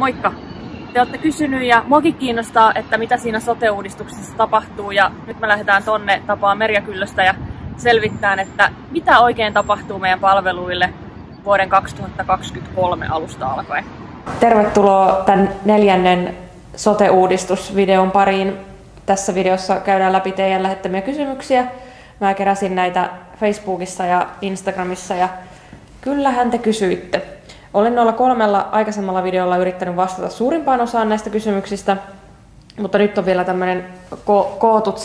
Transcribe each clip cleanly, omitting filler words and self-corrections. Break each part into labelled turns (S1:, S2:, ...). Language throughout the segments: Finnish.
S1: Moikka! Te olette kysynyt ja muakin kiinnostaa, että mitä siinä sote-uudistuksessa tapahtuu ja nyt me lähdetään tonne tapaan Merja Kyllöstä ja selvittämään, että mitä oikein tapahtuu meidän palveluille vuoden 2023 alusta alkaen.
S2: Tervetuloa tämän 4. sote-uudistusvideon pariin. Tässä videossa käydään läpi teidän lähettämiä kysymyksiä. Mä keräsin näitä Facebookissa ja Instagramissa ja kyllähän te kysyitte. Olen noilla 3 aikaisemmalla videolla yrittänyt vastata suurimpaan osaan näistä kysymyksistä, mutta nyt on vielä tämmöinen kootut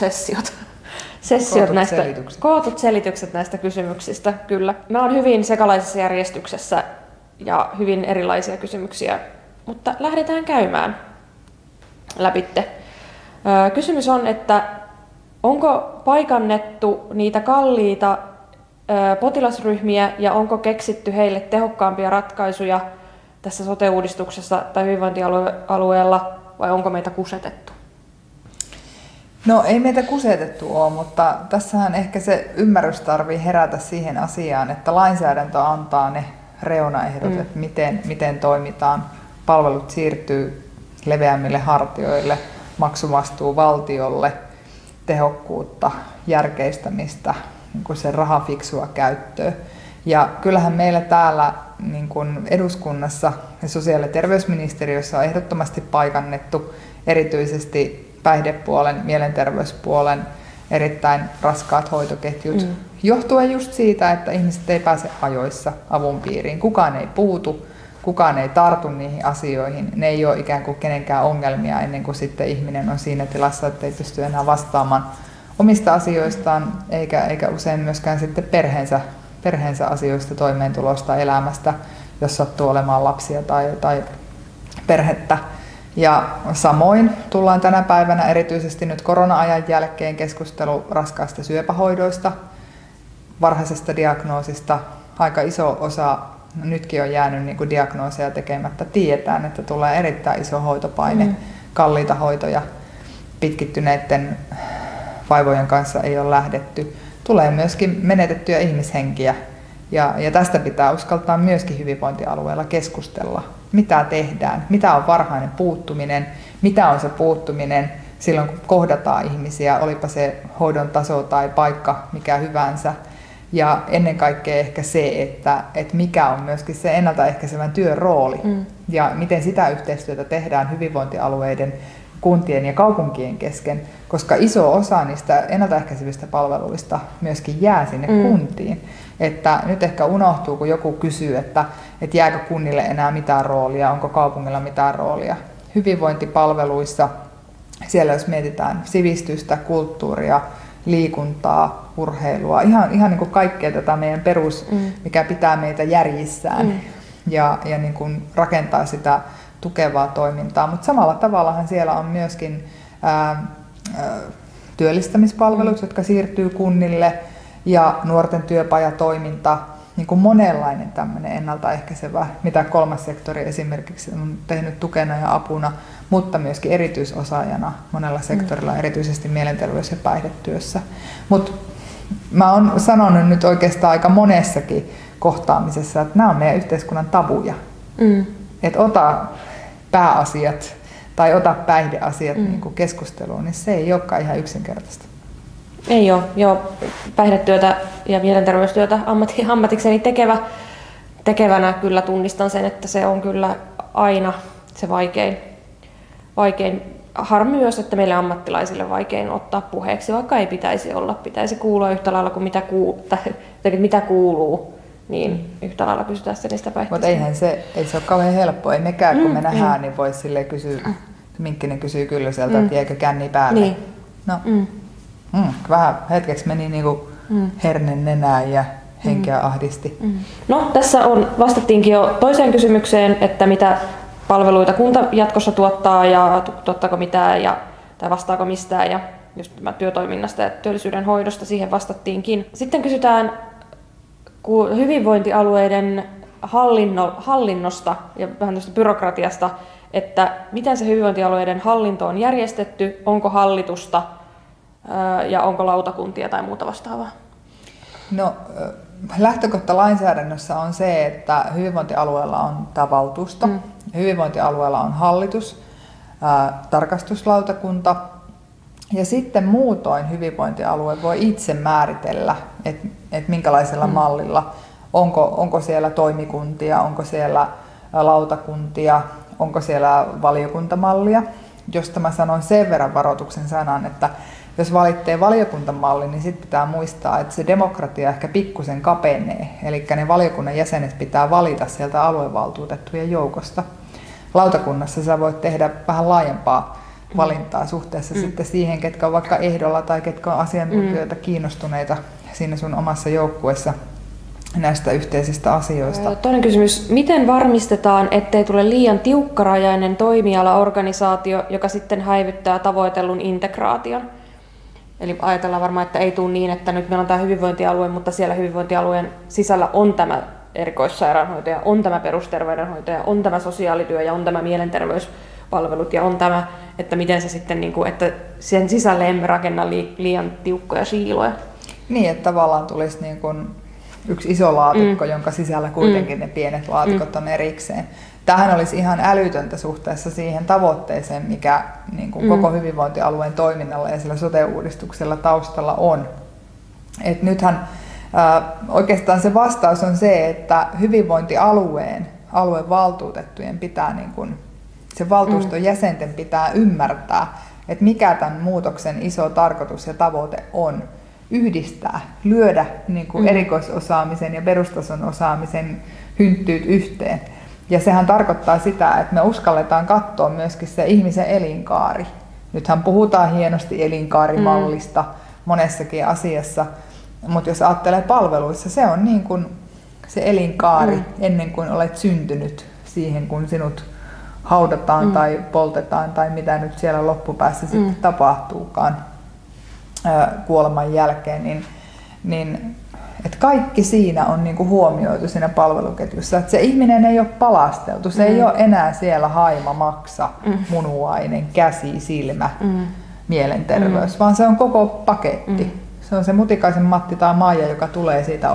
S2: selitykset näistä kysymyksistä. Kyllä. Nämä on hyvin sekalaisessa järjestyksessä ja hyvin erilaisia kysymyksiä, mutta lähdetään käymään läpitte. Kysymys on, että onko paikannettu niitä kalliita potilasryhmiä ja onko keksitty heille tehokkaampia ratkaisuja tässä sote-uudistuksessa tai hyvinvointialueella vai onko meitä kusetettu?
S3: No ei meitä kusetettu ole, mutta tässähän ehkä se ymmärrys tarvii herätä siihen asiaan, että lainsäädäntö antaa ne reunaehdot, että miten toimitaan. Palvelut siirtyy leveämmille hartioille, maksuvastuu valtiolle, tehokkuutta, järkeistämistä, niin sen rahafiksua käyttöä. Ja kyllähän meillä täällä niin kuin eduskunnassa ja sosiaali- ja terveysministeriössä on ehdottomasti paikannettu erityisesti päihdepuolen, mielenterveyspuolen erittäin raskaat hoitoketjut, johtuen just siitä, että ihmiset ei pääse ajoissa avun piiriin. Kukaan ei puutu, kukaan ei tartu niihin asioihin. Ne ei ole ikään kuin kenenkään ongelmia ennen kuin sitten ihminen on siinä tilassa, että ei pysty enää vastaamaan omista asioistaan, eikä usein myöskään sitten perheensä asioista, toimeentulosta, elämästä, jos sattuu olemaan lapsia tai perhettä. Ja samoin tullaan tänä päivänä erityisesti nyt korona-ajan jälkeen keskustelu raskaista syöpähoidoista, varhaisesta diagnoosista. Aika iso osa nytkin on jäänyt niin kuin diagnooseja tekemättä. Tiedetään, että tulee erittäin iso hoitopaine, kalliita hoitoja, pitkittyneiden vaivojen kanssa ei ole lähdetty. Tulee myöskin menetettyjä ihmishenkiä ja tästä pitää uskaltaa myöskin hyvinvointialueella keskustella. Mitä tehdään, mitä on varhainen puuttuminen, mitä on se puuttuminen silloin kun kohdataan ihmisiä, olipa se hoidon taso tai paikka mikä hyvänsä. Ja ennen kaikkea ehkä se, että mikä on myöskin se ennaltaehkäisevän työn rooli ja miten sitä yhteistyötä tehdään hyvinvointialueiden, kuntien ja kaupunkien kesken, koska iso osa niistä ennaltaehkäisevistä palveluista myöskin jää sinne kuntiin. Että nyt ehkä unohtuu, kun joku kysyy, että jääkö kunnille enää mitään roolia, onko kaupungilla mitään roolia. Hyvinvointipalveluissa, siellä jos mietitään sivistystä, kulttuuria, liikuntaa, urheilua, ihan niin kuin kaikkea tätä meidän perus, mikä pitää meitä järjissään ja niin kuin rakentaa sitä tukevaa toimintaa, mutta samalla tavallahan siellä on myöskin työllistämispalvelut, jotka siirtyy kunnille ja nuorten työpajatoiminta, niin kuin monenlainen tämmöinen ennaltaehkäisevä, mitä kolmas sektori esimerkiksi on tehnyt tukena ja apuna, mutta myöskin erityisosaajana monella sektorilla, erityisesti mielenterveys- ja päihdetyössä. Mutta mä oon sanonut nyt oikeastaan aika monessakin kohtaamisessa, että nämä on meidän yhteiskunnan tabuja. Että ota pääasiat tai ota päihdeasiat niin kuin keskusteluun, niin se ei olekaan ihan yksinkertaista.
S2: Ei ole. Joo, päihdetyötä ja mielenterveystyötä ammatikseni tekevänä kyllä tunnistan sen, että se on kyllä aina se vaikein. Harmi myös, että meille ammattilaisille vaikein ottaa puheeksi, vaikka ei pitäisi olla. Pitäisi kuulua yhtä lailla kuin mitä kuuluu, niin yhtä lailla kysytään se niistä päihteistä.
S3: Mutta ei se ole kauhean helppoa. Ei mekään, kun me nähdään, niin voisi silleen kysyä, Minkkinen kysyy Kyllöseltä, että jäikö känni päälle.
S2: Niin.
S3: No, vähän hetkeksi meni niinku herne nenään ja henkeä ahdisti.
S2: No, tässä vastattiinkin jo toiseen kysymykseen, että mitä palveluita kunta jatkossa tuottaa ja tuottaako mitään tai vastaako mistään ja just tämä työtoiminnasta ja työllisyyden hoidosta, siihen vastattiinkin. Sitten kysytään hyvinvointialueiden hallinnosta ja vähän tästä byrokratiasta, että miten se hyvinvointialueiden hallinto on järjestetty, onko hallitusta ja onko lautakuntia tai muuta vastaavaa?
S3: No lähtökohta lainsäädännössä on se, että hyvinvointialueella on tämä valtuusto, hyvinvointialueella on hallitus, tarkastuslautakunta ja sitten muutoin hyvinvointialue voi itse määritellä, että minkälaisella mallilla, onko siellä toimikuntia, onko siellä lautakuntia, onko siellä valiokuntamallia, josta mä sanon sen verran varoituksen sanan, että jos valitsee valiokuntamalli, niin sitten pitää muistaa, että se demokratia ehkä pikkusen kapenee. Eli ne valiokunnan jäsenet pitää valita sieltä aluevaltuutettujen joukosta. Lautakunnassa sä voit tehdä vähän laajempaa valintaa suhteessa sitten siihen, ketkä on vaikka ehdolla tai ketkä on asiantuntijoita kiinnostuneita siinä sun omassa joukkueessa näistä yhteisistä asioista.
S2: Toinen kysymys. Miten varmistetaan, ettei tule liian tiukkarajainen toimialaorganisaatio, joka sitten häivyttää tavoitellun integraation? Eli ajatellaan varmaan, että ei tule niin, että nyt meillä on tämä hyvinvointialue, mutta siellä hyvinvointialueen sisällä on tämä erikoissairaanhoitaja, on tämä perusterveydenhoitaja, on tämä sosiaalityö ja on tämä mielenterveyspalvelut ja on tämä, että miten se sitten, että sen sisälle emme rakenna liian tiukkoja siiloja.
S3: Niin, että tavallaan tulisi niin kuin yksi iso laatikko, jonka sisällä kuitenkin ne pienet laatikot on erikseen. Tämähän olisi ihan älytöntä suhteessa siihen tavoitteeseen, mikä niin kuin koko hyvinvointialueen toiminnalla ja sillä sote-uudistuksella taustalla on. Et nythän oikeastaan se vastaus on se, että aluevaltuutettujen pitää, niin kuin, sen valtuuston jäsenten pitää ymmärtää, että mikä tämän muutoksen iso tarkoitus ja tavoite on. Yhdistää, lyödä niin kuin erikoisosaamisen ja perustason osaamisen hynttyyt yhteen. Ja sehän tarkoittaa sitä, että me uskalletaan katsoa myöskin se ihmisen elinkaari. Nythän puhutaan hienosti elinkaarimallista monessakin asiassa, mutta jos ajattelee palveluissa, se on niin kuin se elinkaari ennen kuin olet syntynyt siihen, kun sinut haudataan tai poltetaan tai mitä nyt siellä loppupäässä sitten tapahtuukaan kuoleman jälkeen, niin että kaikki siinä on niinku huomioitu siinä palveluketjussa. Että se ihminen ei ole palasteltu, se ei ole enää siellä haima, maksa, munuainen, käsi, silmä, mielenterveys, vaan se on koko paketti. Se on se Mutikaisen Matti tai Maija, joka tulee siitä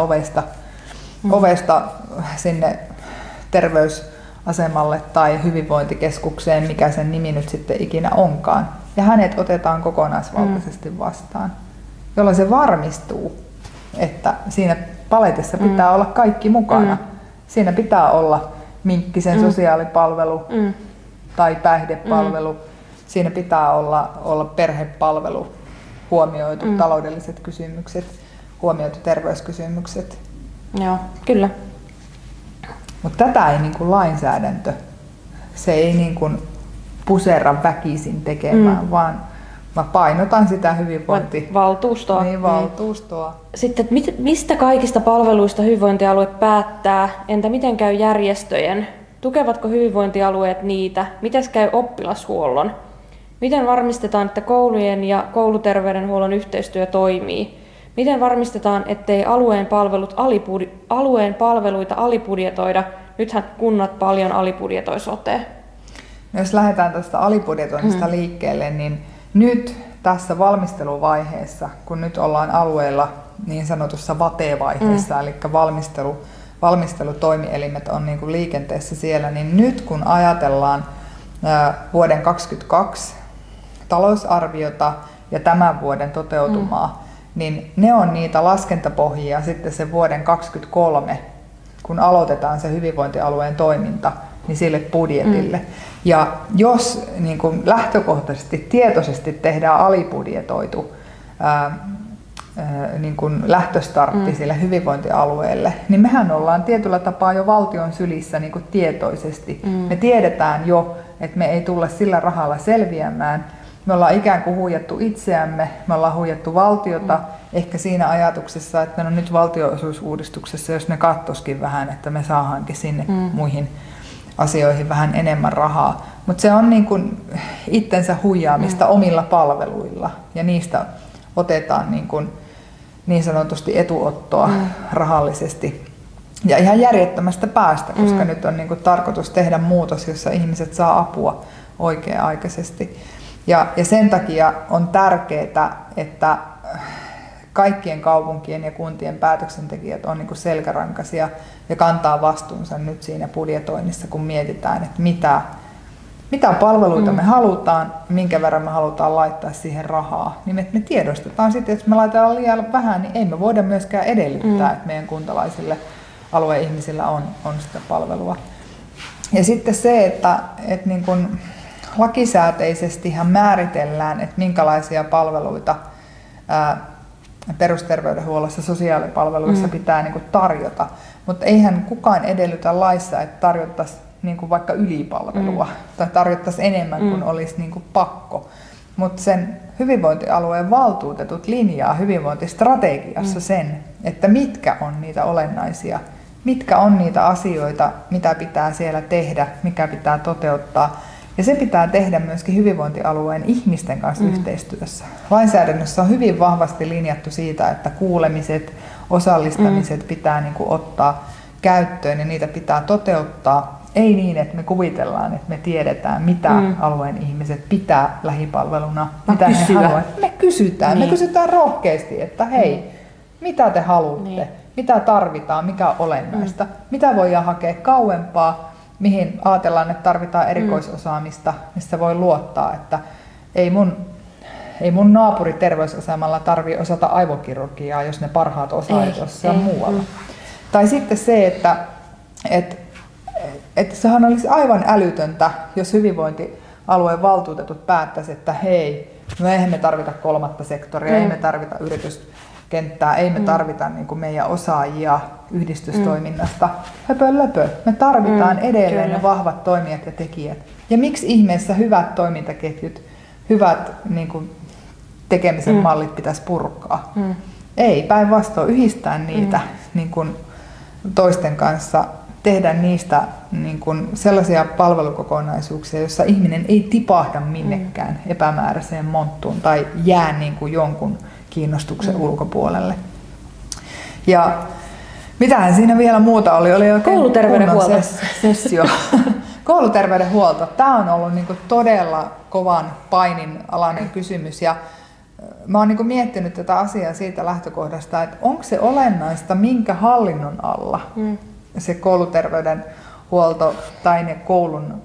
S3: ovesta sinne terveysasemalle tai hyvinvointikeskukseen, mikä sen nimi nyt sitten ikinä onkaan. Ja hänet otetaan kokonaisvaltaisesti vastaan, jolloin se varmistuu, että siinä paletissa pitää olla kaikki mukana. Siinä pitää olla Minkkisen sosiaalipalvelu tai päihdepalvelu. Siinä pitää olla perhepalvelu, huomioitu taloudelliset kysymykset, huomioitu terveyskysymykset.
S2: Joo, kyllä.
S3: Mutta tätä ei niin kuin lainsäädäntö, se ei niin kuin pusera väkisin tekemään, vaan mä painotan sitä
S2: valtuustoa.
S3: Niin, valtuustoa.
S2: Sitten mistä kaikista palveluista hyvinvointialue päättää? Entä miten käy järjestöjen? Tukevatko hyvinvointialueet niitä? Miten käy oppilashuollon? Miten varmistetaan, että koulujen ja kouluterveydenhuollon yhteistyö toimii? Miten varmistetaan, ettei alueen palveluita alibudjetoida? Nythän kunnat paljon alibudjetoi sotea.
S3: Jos lähdetään tästä alibudjetoinnista liikkeelle, niin nyt tässä valmisteluvaiheessa, kun nyt ollaan alueella niin sanotussa VATE-vaiheessa, eli valmistelutoimielimet on niin kuin liikenteessä siellä, niin nyt kun ajatellaan vuoden 2022 talousarviota ja tämän vuoden toteutumaa, niin ne on niitä laskentapohjia sitten sen vuoden 2023, kun aloitetaan se hyvinvointialueen toiminta, niin sille budjetille. Ja jos niin kuin lähtökohtaisesti, tietoisesti tehdään alibudjetoitu niin kuin lähtöstartti sille hyvinvointialueelle, niin mehän ollaan tietyllä tapaa jo valtion sylissä niin kuin tietoisesti. Me tiedetään jo, että me ei tulla sillä rahalla selviämään. Me ollaan ikään kuin huijattu itseämme, me ollaan huijattu valtiota, ehkä siinä ajatuksessa, että no nyt valtionosuusuudistuksessa, jos ne kattoskin vähän, että me saadaankin sinne muihin asioihin vähän enemmän rahaa. Mutta se on niin kuin itsensä huijaamista omilla palveluilla ja niistä otetaan niin sanotusti etuottoa rahallisesti. Ja ihan järjettömästä päästä, koska nyt on niin kuin tarkoitus tehdä muutos, jossa ihmiset saa apua oikea-aikaisesti. Ja sen takia on tärkeää, että kaikkien kaupunkien ja kuntien päätöksentekijät on niin kuin selkärankaisia ja kantaa vastuunsa nyt siinä budjetoinnissa, kun mietitään, että mitä palveluita me halutaan, minkä verran me halutaan laittaa siihen rahaa, niin me tiedostetaan sitten, että jos me laitetaan liian vähän, niin ei me voida myöskään edellyttää, että meidän kuntalaisille alueen ihmisillä on sitä palvelua. Ja sitten se, että niin kun lakisääteisestihan määritellään, että minkälaisia palveluita perusterveydenhuollossa, sosiaalipalveluissa pitää niin kun tarjota, mutta eihän kukaan edellytä laissa, että tarjottaisiin niin kuin vaikka ylipalvelua tai tarjottaisiin enemmän kuin olisi niin kuin pakko. Mutta sen hyvinvointialueen valtuutetut linjaa hyvinvointistrategiassa sen, että mitkä on niitä olennaisia, mitkä on niitä asioita, mitä pitää siellä tehdä, mikä pitää toteuttaa. Ja se pitää tehdä myöskin hyvinvointialueen ihmisten kanssa yhteistyössä. Lainsäädännössä on hyvin vahvasti linjattu siitä, että kuulemiset, osallistamiset pitää niin kuin ottaa käyttöön ja niitä pitää toteuttaa. Ei niin, että me kuvitellaan, että me tiedetään, mitä alueen ihmiset pitää lähipalveluna, mitä he haluavat. Me kysytään. Me kysytään rohkeasti, että hei, mitä te haluatte, mitä tarvitaan, mikä on olennaista, mitä voidaan hakea kauempaa, mihin ajatellaan, että tarvitaan erikoisosaamista, missä voi luottaa, että ei mun naapuri terveysasemalla tarvitse osata aivokirurgiaa, jos ne parhaat osaajat jossain muualla. Tai sitten se, että sehän olisi aivan älytöntä, jos hyvinvointialueen valtuutetut päättäisivät, että hei, no eihän me tarvita kolmatta sektoria, ei me tarvita yrityskenttää, ei me tarvita niin kuin meidän osaajia yhdistystoiminnasta. Höpö. Me tarvitaan edelleen ne vahvat toimijat ja tekijät. Ja miksi ihmeessä hyvät toimintaketjut, hyvät niin kuin tekemisen mallit pitäisi purkaa? Ei, päinvastoin yhdistää niitä niin kuin toisten kanssa, tehdä niistä niin kuin sellaisia palvelukokonaisuuksia, joissa ihminen ei tipahda minnekään epämääräiseen monttuun tai jää niin kuin jonkun kiinnostuksen ulkopuolelle. Ja mitähän siinä vielä muuta oli? Oli oikein
S2: kouluterveydenhuolto.
S3: Sessio. Kouluterveydenhuolto. Tämä on ollut niin kuin todella kovan painin alainen kysymys. Ja mä oon niin kuin miettinyt tätä asiaa siitä lähtökohdasta, että onko se olennaista minkä hallinnon alla se kouluterveydenhuolto tai ne koulun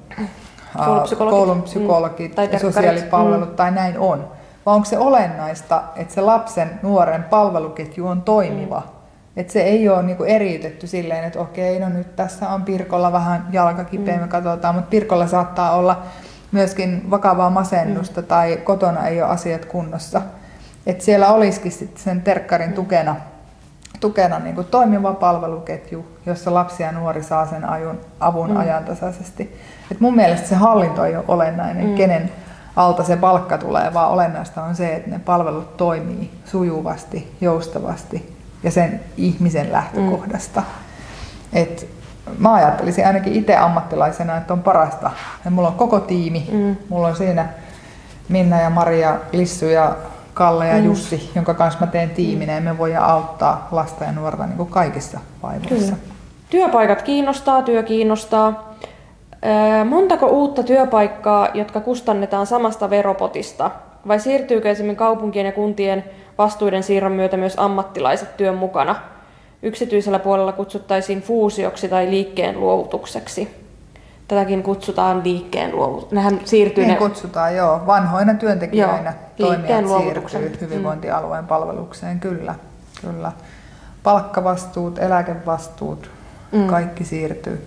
S3: psykologit ja sosiaalipalvelut tai näin on. Vai onko se olennaista, että se lapsen, nuoren palveluketju on toimiva? Että se ei ole niinku eriytetty silleen, että okei, no nyt tässä on Pirkolla vähän jalka kipeä, me katsotaan, mutta Pirkolla saattaa olla myöskin vakavaa masennusta tai kotona ei ole asiat kunnossa. Että siellä olisikin sitten sen terkkarin tukena niin kuin toimiva palveluketju, jossa lapsi ja nuori saa sen avun ajantasaisesti. Et mun mielestä se hallinto ei ole olennainen, kenen alta se palkka tulee, vaan olennaista on se, että ne palvelut toimii sujuvasti, joustavasti ja sen ihmisen lähtökohdasta. Et mä ajattelisin ainakin itse ammattilaisena, että on parasta. Ja mulla on koko tiimi. Mulla on siinä Minna ja Maria, Lissu ja Kalle ja Jussi, jonka kanssa mä teen tiiminä ja me voidaan auttaa lasta ja nuorta niin kuin kaikissa vaivoissa.
S2: Työpaikat kiinnostaa, työ kiinnostaa. Montako uutta työpaikkaa, jotka kustannetaan samasta veropotista? Vai siirtyykö esimerkiksi kaupunkien ja kuntien vastuiden siirron myötä myös ammattilaiset työn mukana? Yksityisellä puolella kutsuttaisiin fuusioksi tai liikkeen luovutukseksi. Tätäkin kutsutaan liikkeen luovutukseksi. Nehän siirtyy
S3: niin kutsutaan, joo. Vanhoina työntekijöinä toimijat siirtyy hyvinvointialueen palvelukseen, kyllä. Palkkavastuut, eläkevastuut, kaikki siirtyy.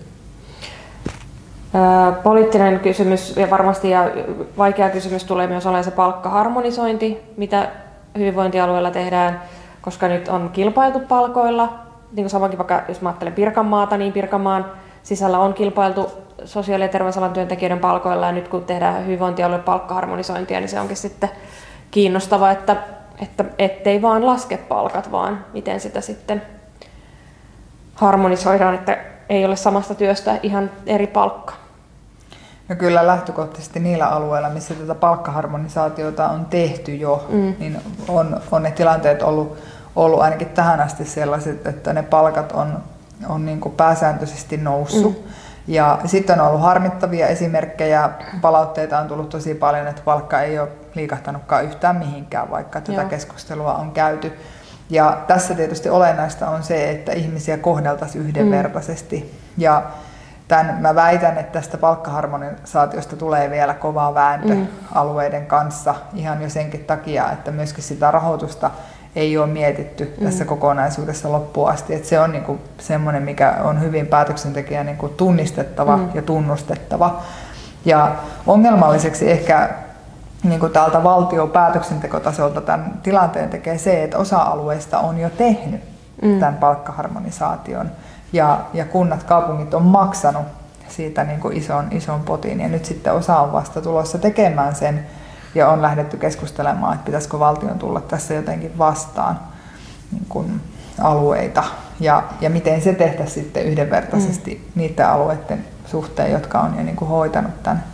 S2: Poliittinen kysymys ja varmasti vaikea kysymys tulee myös olemaan se palkkaharmonisointi, mitä hyvinvointialueella tehdään, koska nyt on kilpailtu palkoilla. Niin kuin samankin vaikka jos mä ajattelen Pirkanmaata, niin Pirkanmaan sisällä on kilpailtu sosiaali- ja terveysalan työntekijöiden palkoilla ja nyt kun tehdään hyvinvointialueen palkkaharmonisointia, niin se onkin sitten kiinnostava, että ettei vaan laske palkat, vaan miten sitä sitten harmonisoidaan, että ei ole samasta työstä ihan eri palkka.
S3: No kyllä lähtökohtaisesti niillä alueilla, missä tätä palkkaharmonisaatiota on tehty jo, niin on ne tilanteet ollut ainakin tähän asti sellaiset, että ne palkat on niin kuin pääsääntöisesti noussut. Ja sitten on ollut harmittavia esimerkkejä, palautteita on tullut tosi paljon, että palkka ei ole liikahtanutkaan yhtään mihinkään, vaikka tätä keskustelua on käyty. Ja tässä tietysti olennaista on se, että ihmisiä kohdeltaisiin yhdenvertaisesti. Ja mä väitän, että tästä palkkaharmonisaatiosta tulee vielä kova vääntö alueiden kanssa ihan jo senkin takia, että myöskin sitä rahoitusta ei ole mietitty tässä kokonaisuudessa loppuun asti. Että se on niinku semmoinen, mikä on hyvin päätöksentekijä niinku tunnistettava ja tunnustettava. Ja ongelmalliseksi ehkä niinku täältä valtion päätöksentekotasolta tämän tilanteen tekee se, että osa alueista on jo tehnyt tämän palkkaharmonisaation. Ja kunnat, kaupungit on maksanut siitä niin kuin ison potin ja nyt sitten osa on vasta tulossa tekemään sen ja on lähdetty keskustelemaan, että pitäisikö valtion tulla tässä jotenkin vastaan niin kuin alueita ja miten se tehtäisiin sitten yhdenvertaisesti niiden alueiden suhteen, jotka on jo niin kuin hoitanut tämän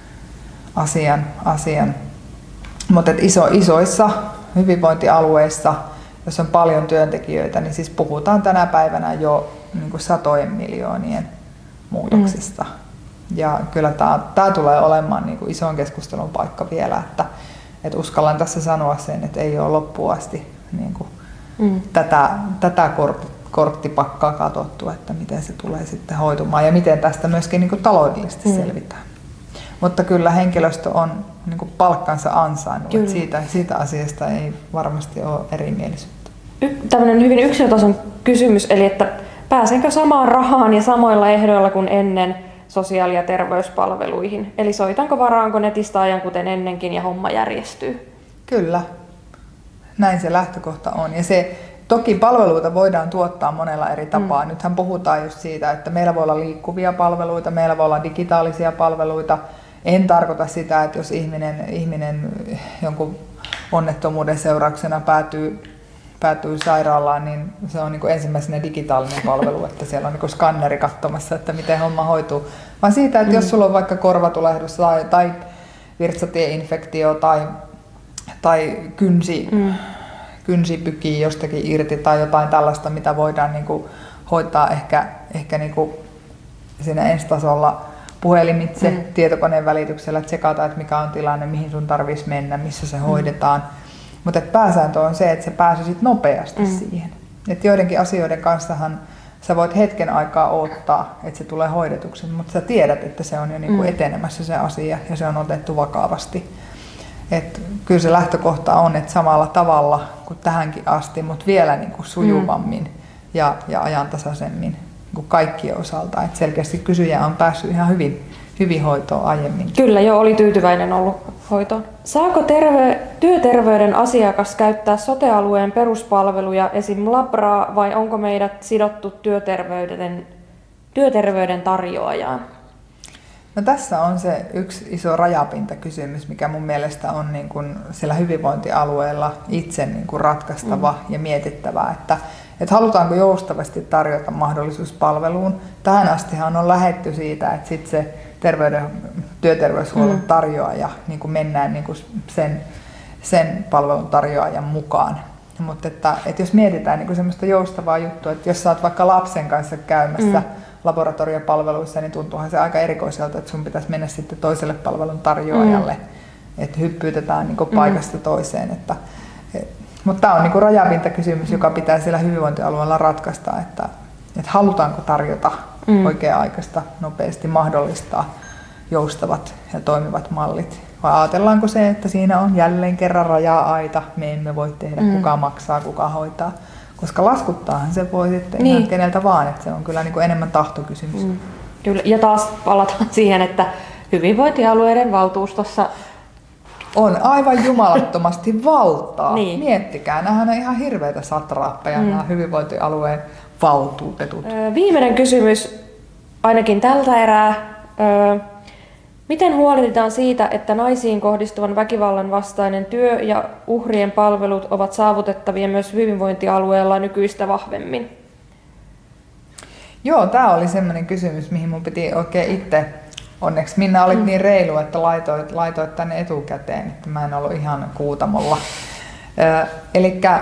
S3: asian. Mutta isoissa hyvinvointialueissa, jos on paljon työntekijöitä, niin siis puhutaan tänä päivänä jo niin kuin satojen miljoonien muutoksista. Ja kyllä tämä tulee olemaan niin kuin ison keskustelun paikka vielä, että uskallan tässä sanoa sen, että ei ole loppuun asti niin kuin tätä korttipakkaa katsottu, että miten se tulee sitten hoitumaan ja miten tästä myöskin niin kuin taloudellisesti selvitään. Mutta kyllä henkilöstö on niin kuin palkkansa ansainnut, että siitä asiasta ei varmasti ole erimielisyyttä.
S2: Tällainen hyvin yksilötason kysymys, eli että pääsenkö samaan rahaan ja samoilla ehdoilla kuin ennen sosiaali- ja terveyspalveluihin? Eli soitanko, varaanko netistä ajan kuten ennenkin ja homma järjestyy?
S3: Kyllä, näin se lähtökohta on. Ja se, toki palveluita voidaan tuottaa monella eri tapaa. Nythän puhutaan just siitä, että meillä voi olla liikkuvia palveluita, meillä voi olla digitaalisia palveluita. En tarkoita sitä, että jos ihminen jonkun onnettomuuden seurauksena päätyy sairaalaan, niin se on niin kuin ensimmäisenä digitaalinen palvelu, että siellä on niin kuin skanneri katsomassa, että miten homma hoituu. Vaan siitä, että jos sulla on vaikka korvatulehdus tai virtsatieinfektio tai kynsi pykii jostakin irti tai jotain tällaista, mitä voidaan niin kuin hoitaa ehkä niin kuin siinä ensitasolla puhelimitse, tietokoneen välityksellä, tsekata, että mikä on tilanne, mihin sun tarvitsisi mennä, missä se hoidetaan. Mutta pääsääntö on se, että sä pääsisit nopeasti siihen. Et joidenkin asioiden kanssahan sä voit hetken aikaa odottaa, että se tulee hoidetuksi, mutta sä tiedät, että se on jo niinku etenemässä se asia ja se on otettu vakavasti. Et kyllä se lähtökohta on, että samalla tavalla kuin tähänkin asti, mutta vielä niinku sujuvammin ja ajantasaisemmin kuin kaikkien osalta. Et selkeästi kysyjä on päässyt ihan hyvin hoitoon aiemmin.
S2: Kyllä, jo oli tyytyväinen ollut hoitoon. Saako työterveyden asiakas käyttää sote-alueen peruspalveluja, esim. Labraa, vai onko meidät sidottu työterveyden tarjoajaan?
S3: No tässä on se yksi iso rajapintakysymys, mikä mun mielestä on niin kuin siellä hyvinvointialueella itse niin kuin ratkaistava ja mietittävä, että halutaanko joustavasti tarjota mahdollisuus palveluun. Tähän astihan on lähdetty siitä, että sitten se työterveyshuollon tarjoaja niin kuin mennään niin kuin sen palvelun tarjoajan mukaan. Mutta että jos mietitään niin kuin semmoista joustavaa juttua, että jos sä oot vaikka lapsen kanssa käymässä laboratoriopalveluissa, niin tuntuuhan se aika erikoiselta, että sun pitäisi mennä sitten toiselle palvelun tarjoajalle, että hyppyytetään niin kuin paikasta toiseen. Mutta tämä on niin kuin rajapintakysymys, joka pitää siellä hyvinvointialueella ratkaista, että halutaanko tarjota oikea-aikaista, nopeasti mahdollistaa joustavat ja toimivat mallit. Vai ajatellaanko se, että siinä on jälleen kerran raja-aita, me emme voi tehdä, kuka maksaa, kuka hoitaa. Koska laskuttaahan se voi sitten ihan keneltä vaan, että se on kyllä niin kuin enemmän tahtokysymys.
S2: Kyllä. Ja taas palataan siihen, että hyvinvointialueiden valtuustossa
S3: on aivan jumalattomasti valtaa. Miettikää, nämähän on ihan hirveitä satraappeja, nämä hyvinvointialueen valtuutetut.
S2: Viimeinen kysymys, ainakin tältä erää. Miten huolehditaan siitä, että naisiin kohdistuvan väkivallan vastainen työ ja uhrien palvelut ovat saavutettavia myös hyvinvointialueella nykyistä vahvemmin?
S3: Joo, tämä oli semmoinen kysymys, mihin mun piti oikein itse. Onneksi Minna olit niin reilu, että laitoit tänne etukäteen, että mä en ollut ihan kuutamolla. Elikkä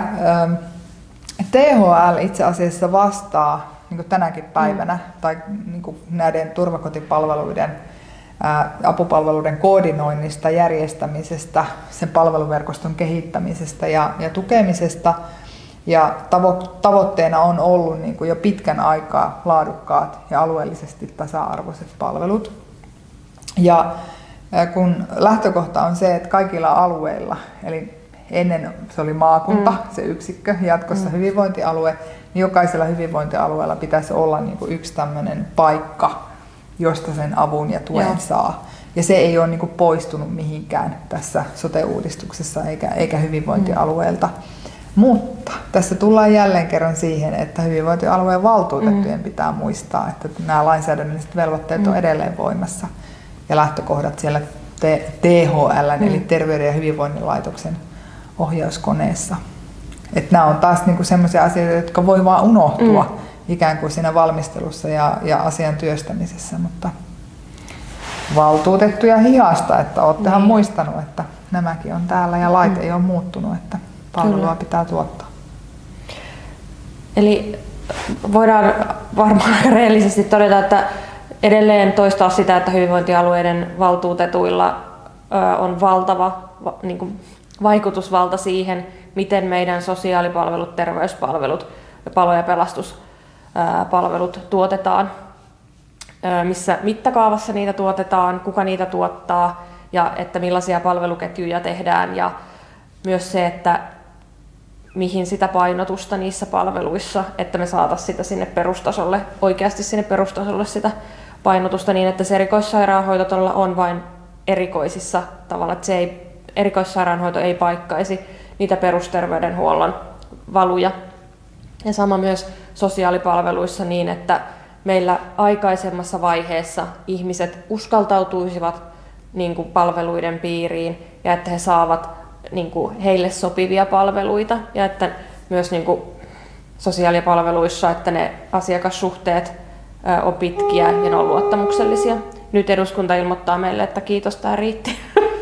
S3: THL itse asiassa vastaa niin kuin tänäkin päivänä tai niin kuin näiden turvakotipalveluiden apupalveluiden koordinoinnista, järjestämisestä, sen palveluverkoston kehittämisestä ja tukemisesta. Ja tavoitteena on ollut niin kuin jo pitkän aikaa laadukkaat ja alueellisesti tasa-arvoiset palvelut. Ja kun lähtökohta on se, että kaikilla alueilla, eli ennen se oli maakunta, se yksikkö, jatkossa hyvinvointialue, niin jokaisella hyvinvointialueella pitäisi olla niin kuin yksi tämmöinen paikka, josta sen avun ja tuen saa. Ja se ei ole niin kuin poistunut mihinkään tässä sote-uudistuksessa eikä hyvinvointialueelta. Mutta tässä tullaan jälleen kerran siihen, että hyvinvointialueen valtuutettujen pitää muistaa, että nämä lainsäädännölliset velvoitteet on edelleen voimassa. Ja lähtökohdat siellä THL, eli Terveyden ja hyvinvoinnin laitoksen ohjauskoneessa. Että nämä on taas niinku sellaisia asioita, jotka voi vaan unohtua ikään kuin siinä valmistelussa ja asian työstämisessä. Mutta valtuutettuja hihasta, että olettehan muistanut, että nämäkin on täällä ja lait ei ole muuttunut, että palvelua pitää tuottaa.
S2: Eli voidaan varmaan rehellisesti todeta, että edelleen toistaa sitä, että hyvinvointialueiden valtuutetuilla on valtava niin kuin vaikutusvalta siihen, miten meidän sosiaalipalvelut, terveyspalvelut, palo- ja pelastuspalvelut tuotetaan, missä mittakaavassa niitä tuotetaan, kuka niitä tuottaa ja että millaisia palveluketjuja tehdään ja myös se, että mihin sitä painotusta niissä palveluissa, että me saataisiin sitä sinne perustasolle, oikeasti sinne perustasolle sitä painotusta niin, että se erikoissairaanhoito todella on vain erikoisissa tavalla, että erikoissairaanhoito ei paikkaisi niitä perusterveydenhuollon valuja. Ja sama myös sosiaalipalveluissa niin, että meillä aikaisemmassa vaiheessa ihmiset uskaltautuisivat niin kuin palveluiden piiriin ja että he saavat niin kuin heille sopivia palveluita ja että myös niin kuin sosiaalipalveluissa, että ne asiakassuhteet on pitkiä ja ne on luottamuksellisia. Nyt eduskunta ilmoittaa meille, että kiitos, tämä riitti.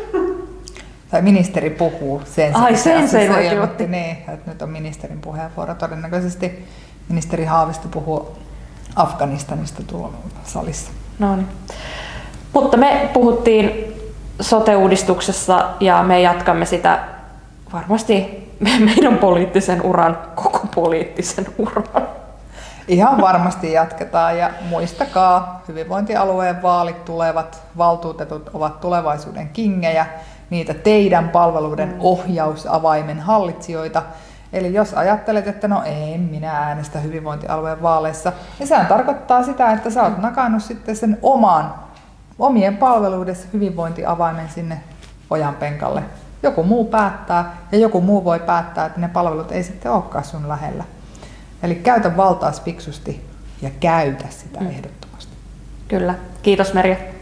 S3: Tai ministeri puhuu sen.
S2: Se
S3: ilmoitti niin, että nyt on ministerin puheenvuoro. Todennäköisesti ministeri Haavisto puhuu Afganistanista tuolla salissa.
S2: No niin. Mutta me puhuttiin sote-uudistuksessa ja me jatkamme sitä varmasti meidän poliittisen uran, koko poliittisen uran.
S3: Ihan varmasti jatketaan ja muistakaa, hyvinvointialueen vaalit tulevat, valtuutetut ovat tulevaisuuden kingejä, niitä teidän palveluiden ohjausavaimen hallitsijoita. Eli jos ajattelet, että no en minä äänestä hyvinvointialueen vaaleissa, niin sehän tarkoittaa sitä, että sä oot nakannut sitten sen omien palveluiden hyvinvointiavaimen sinne ojanpenkalle. Joku muu päättää ja joku muu voi päättää, että ne palvelut ei sitten olekaan sun lähellä. Eli käytä valtaas fiksusti ja käytä sitä ehdottomasti.
S2: Kyllä. Kiitos Merja.